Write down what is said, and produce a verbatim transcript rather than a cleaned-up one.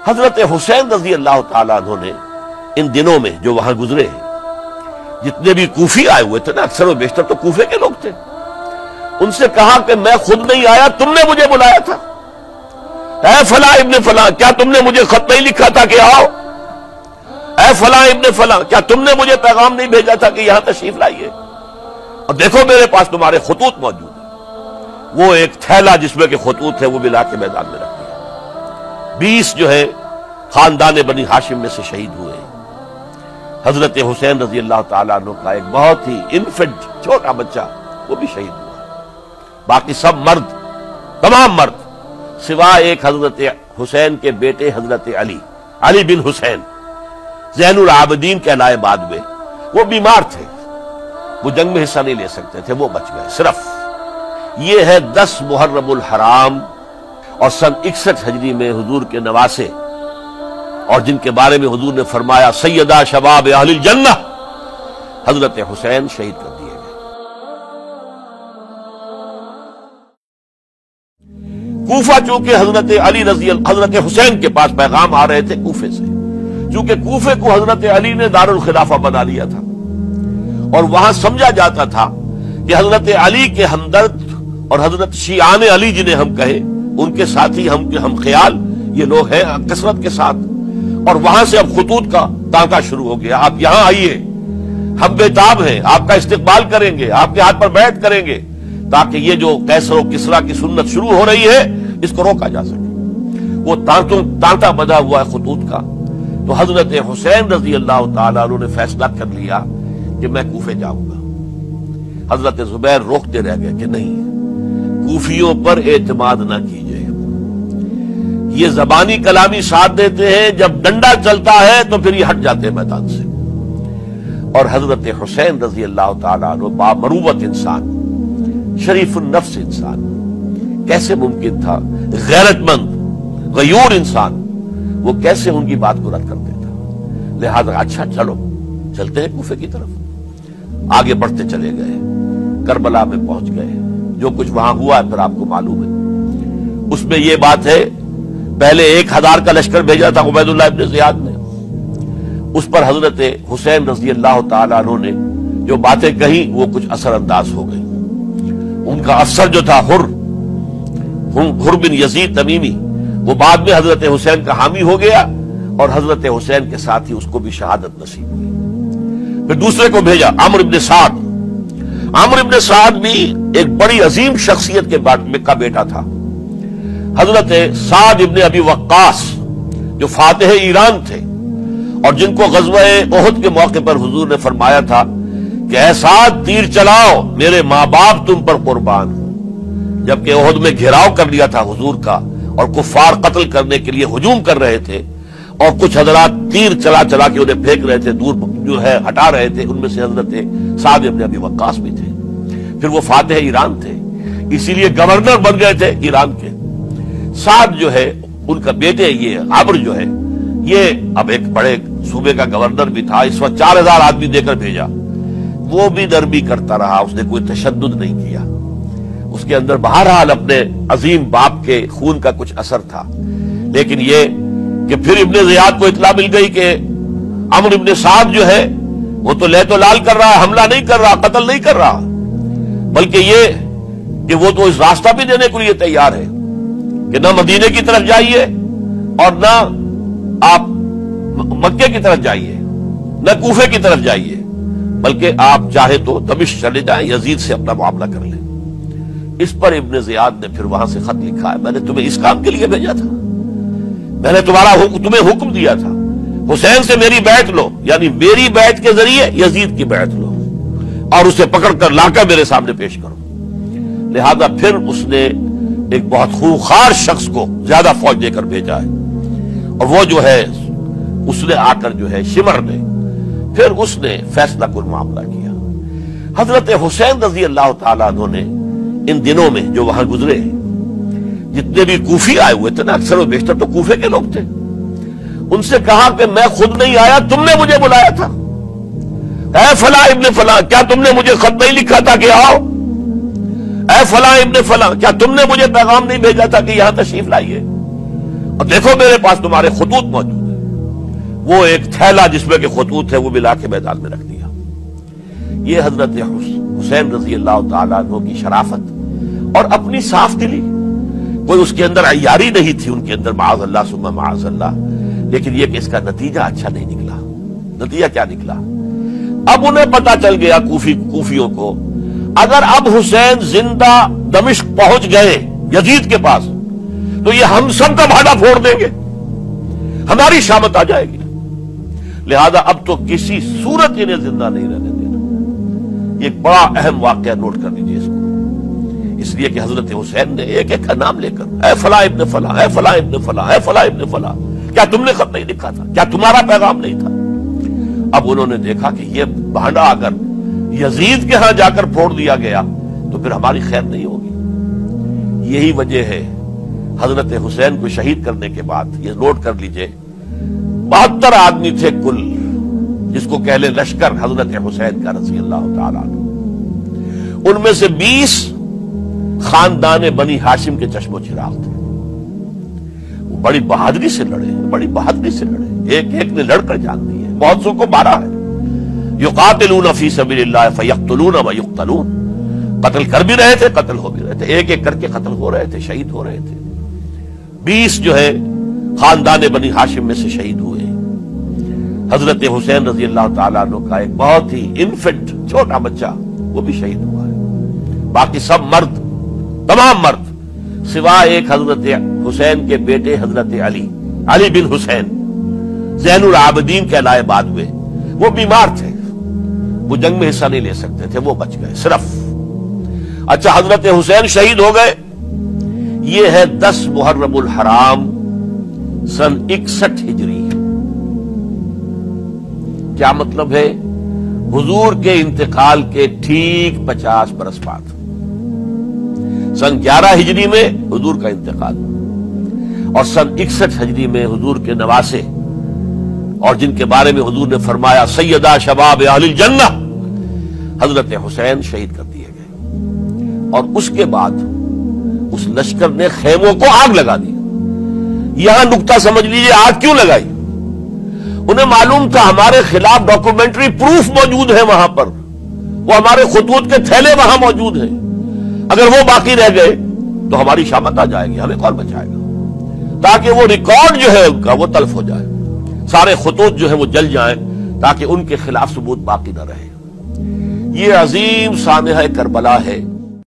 حضرت حسین رضی اللہ تعالیٰ عنہ نے ان دنوں میں جو وہاں گزرے ہیں، جتنے بھی کوفی آئے ہوئے تھے نا، اکثر و بیشتر تو کوفے کے لوگ تھے، ان سے کہا کہ میں خود نہیں آیا، تم نے مجھے بلایا تھا، اے فلاں ابن فلاں کیا تم نے مجھے خط نہیں لکھا تھا کہ آؤ؟ اے فلاں ابن فلاں کیا تم نے مجھے پیغام نہیں بھیجا تھا کہ یہاں تشریف لائیے؟ اور دیکھو میرے پاس تمہارے خطوط موجود ہیں۔ وہ ایک تھیلا جس میں کہ خطوط ہے وہ بھی لا کے میدان میں رکھ دیا۔ بیس جو ہے خاندان بنی ہاشم میں سے شہید ہوئے۔ حضرت حسین رضی اللہ تعالیٰ عنہ کا ایک بہت ہی انفنٹ چھوٹا بچہ وہ بھی شہید ہوا۔ باقی سب مرد، تمام مرد سوائے ایک حضرت حسین کے بیٹے حضرت علی علی بن حسین زین العابدین کہلائے بعد میں، وہ بیمار تھے، وہ جنگ میں حصہ نہیں لے سکتے تھے، وہ بچ گئے۔ صرف یہ ہے دس محرم الحرام اور سن اکسٹھ ہجری میں حضور کے نواسے، اور جن کے بارے میں حضور نے فرمایا سیدہ شباب اہل الجنہ، حضرت حسین شہید کر دیے گئے۔ کوفہ چونکہ حضرت علی رضی اللہ حضرت حسین کے پاس پیغام آ رہے تھے کوفے سے، چونکہ کوفے کو حضرت علی نے دارالخلافہ بنا لیا تھا، اور وہاں سمجھا جاتا تھا کہ حضرت علی کے ہمدرد اور حضرت شیعان علی جنہیں ہم کہیں، ان کے ساتھی ہم ہم خیال یہ لوگ ہیں کثرت کے ساتھ، اور وہاں سے اب خطوط کا تانکا شروع ہو گیا، آپ یہاں آئیے، ہم بےتاب ہیں، آپ کا استقبال کریں گے، آپ کے ہاتھ پر بیعت کریں گے، تاکہ یہ جو قیصر و کسریٰ کی سنت شروع ہو رہی ہے اس کو روکا جا سکے۔ وہ تانتا بندھا ہوا ہے خطوط کا، تو حضرت حسین رضی اللہ تعالیٰ عنہ نے فیصلہ کر لیا کہ میں کوفے جاؤں گا۔ حضرت زبیر روکتے رہ گئے کہ نہیں، کوفیوں پر اعتماد نہ کیجیے، یہ زبانی کلامی ساتھ دیتے ہیں، جب ڈنڈا چلتا ہے تو پھر یہ ہٹ جاتے ہیں میدان سے۔ اور حضرت حسین رضی اللہ تعالیٰ عنہ بامروت انسان، شریف النفس انسان، کیسے ممکن تھا غیرت مند غیور انسان وہ کیسے ان کی بات کو رد کر دیتا؟ لہذا اچھا چلو چلتے ہیں کوفے کی طرف۔ آگے بڑھتے چلے گئے، کربلا میں پہنچ گئے، جو کچھ وہاں ہوا ہے پھر آپ کو معلوم ہے۔ اس میں یہ بات ہے، پہلے ایک ہزار کا لشکر بھیجا تھا عبید اللہ ابن زیاد نے، اس پر حضرت حسین رضی اللہ تعالیٰ عنہ نے جو باتیں کہیں وہ کچھ اثر انداز ہو گئی۔ ان کا افسر جو تھا حر حر بن یزید تمیمی، وہ بعد میں حضرت حسین کا حامی ہو گیا، اور حضرت حسین کے ساتھ ہی اس کو بھی شہادت نصیب ہوئی۔ پھر دوسرے کو بھیجا عمرو ابن سعد۔ عمرو ابن سعد بھی ایک بڑی عظیم شخصیت کے کا بیٹا تھا، حضرت سعد ابن ابی وقاص جو فاتح ایران تھے، اور جن کو غزوہ احد کے موقع پر حضور نے فرمایا تھا کہ اے سعد تیر چلاؤ، میرے ماں باپ تم پر قربان ہوں۔ جبکہ احد میں گھیراؤ کر لیا تھا حضور کا، اور کفار قتل کرنے کے لیے ہجوم کر رہے تھے، اور کچھ حضرات تیر چلا چلا کے انہیں پھینک رہے تھے، دور جو ہے ہٹا رہے تھے، ان میں سے حضرت سعد ابن ابی وقاص بھی تھے۔ پھر وہ فاتح ایران تھے، اسی لیے گورنر بن گئے تھے ایران کے۔ سعد جو ہے ان کا بیٹے، یہ عمرو جو ہے یہ اب ایک بڑے صوبے کا گورنر بھی تھا، اس وقت چار ہزار آدمی دے کر بھیجا، وہ بھی نرمی کرتا رہا، اس نے کوئی تشدد نہیں کیا، اس کے اندر بہرحال اپنے عظیم باپ کے خون کا کچھ اثر تھا۔ لیکن یہ کہ پھر ابن زیاد کو اطلاع مل گئی کہ عمرو ابن سعد جو ہے وہ تو لے تو لال کر رہا ہے، حملہ نہیں کر رہا، قتل نہیں کر رہا، بلکہ یہ کہ وہ تو اس راستہ بھی دینے کے لیے تیار ہے کہ نہ مدینے کی طرف جائیے اور نہ آپ مکے کی طرف جائیے، نہ کوفے کی طرف جائیے، بلکہ آپ چاہے تو دمشق چلے جائیں، یزید سے اپنا معاملہ کر لیں۔ اس پر ابن زیاد نے پھر وہاں سے خط لکھا ہے، میں نے تمہیں اس کام کے لیے بھیجا تھا، میں نے تمہارا تمہیں حکم دیا تھا حسین سے میری بیعت لو، یعنی میری بیعت کے ذریعے یزید کی بیعت لو، اور اسے پکڑ کر لا کر میرے سامنے پیش کرو۔ لہذا پھر اس نے ایک بہت خوخار شخص کو زیادہ فوج دے کر بھیجا ہے، اور وہ جو ہے اس نے آ کر جو ہے شمر نے پھر اس نے فیصلہ کن معاملہ کیا۔ حضرت حسین رضی اللہ تعالیٰ عنہ نے ان دنوں میں جو وہاں گزرے ہیں، جتنے بھی کوفی آئے ہوئے تھے نا، اکثر و بیشتر تو کوفے کے لوگ تھے، ان سے کہا کہ میں خود نہیں آیا، تم نے مجھے بلایا تھا، اے فلاں ابن فلاں کیا تم نے مجھے خط نہیں لکھا تھا کہ آؤ؟ اے فلاں ابن فلاں کیا تم نے مجھے پیغام نہیں بھیجا تھا کہ یہاں تشریف لائیے؟ اور دیکھو میرے پاس تمہارے خطوط موجود ہیں۔ وہ ایک تھیلا جس میں کہ خطوط ہے وہ بھی لا کے میدان میں رکھ دیا۔ یہ حضرت حسین رضی اللہ تعالیٰ عنہ کی شرافت اور اپنی صاف دلی، کوئی اس کے اندر عیاری نہیں تھی ان کے اندر، معاذ اللہ ثم معاذ اللہ، لیکن یہ کہ اس کا نتیجہ اچھا نہیں نکلا۔ نتیجہ کیا نکلا؟ اب انہیں پتا چل گیا کوفی کوفیوں کو، اگر اب حسین زندہ دمشق پہنچ گئے یزید کے پاس تو یہ ہم سب کا بھاڑا پھوڑ دیں گے، ہماری شامت آ جائے گی، لہذا اب تو کسی صورت انہیں زندہ نہیں رہنے دینا۔ یہ ایک بڑا اہم واقعہ نوٹ کر لیجیے اس کو، اس لیے کہ حضرت حسین نے ایک ایک کا نام لے کر، اے فلاں ابن فلاں، اے فلاں ابن فلاں، اے فلاں ابن فلاں، کیا تم نے خط نہیں لکھا تھا؟ کیا تمہارا پیغام نہیں تھا؟ اب انہوں نے دیکھا کہ یہ بھانڈا اگر یزید کے ہاں جا کر پھوڑ دیا گیا تو پھر ہماری خیر نہیں ہوگی۔ یہی وجہ ہے حضرت حسین کو شہید کرنے کے بعد، یہ نوٹ کر لیجئے، بہتر آدمی تھے کل، جس کو کہہ لیں لشکر حضرت حسین کا رضی اللہ تعالیٰ عنہ، ان میں سے بیس خاندان بنی ہاشم کے چشم و چراغ تھے۔ وہ بڑی بہادری سے لڑے، بڑی بہادری سے لڑے، ایک ایک نے لڑ کر جان دی ہے، بہت سو کو مارا ہے۔ یقاتلون فی سبیل اللہ فیقتلون ویقتلون، قتل کر بھی رہے تھے، قتل ہو بھی رہے تھے، ایک ایک کر کے قتل ہو رہے تھے، شہید ہو رہے تھے۔ بیس جو ہے خاندان بنی ہاشم میں سے شہید ہوئے۔ حضرت حسین رضی اللہ تعالیٰ عنہ کا ایک بہت ہی انفنٹ چھوٹا بچہ وہ بھی شہید ہوا ہے۔ باقی سب مرد، تمام مرد، سوائے ایک حضرت حسین کے بیٹے حضرت علی علی بن حسین زین العابدین کہلائے بعد میں، وہ بیمار تھے، وہ جنگ میں حصہ نہیں لے سکتے تھے، وہ بچ گئے صرف۔ اچھا، حضرت حسین شہید ہو گئے، یہ ہے دس محرم الحرام سن اکسٹھ ہجری۔ کیا مطلب ہے؟ حضور کے انتقال کے ٹھیک پچاس برس بعد، سن گیارہ ہجری میں حضور کا انتقال، اور سن اکسٹھ ہجری میں حضور کے نواسے، اور جن کے بارے میں حضور نے فرمایا سیدہ شباب اہل الجنہ، حضرت حسین شہید کر دیے گئے۔ اور اس کے بعد اس لشکر نے خیموں کو آگ لگا دی۔ یہاں نکتہ سمجھ لیجیے، آگ کیوں لگائی؟ انہیں معلوم تھا ہمارے خلاف ڈاکومنٹری پروف موجود ہے وہاں پر، وہ ہمارے خطوط کے تھیلے وہاں موجود ہیں، اگر وہ باقی رہ گئے تو ہماری شامت آ جائے گی، ہمیں کون بچائے گا؟ تاکہ وہ ریکارڈ جو ہے ان کا وہ تلف ہو جائے، سارے خطوط جو ہیں وہ جل جائیں، تاکہ ان کے خلاف ثبوت باقی نہ رہے۔ یہ عظیم سانحہ کربلا ہے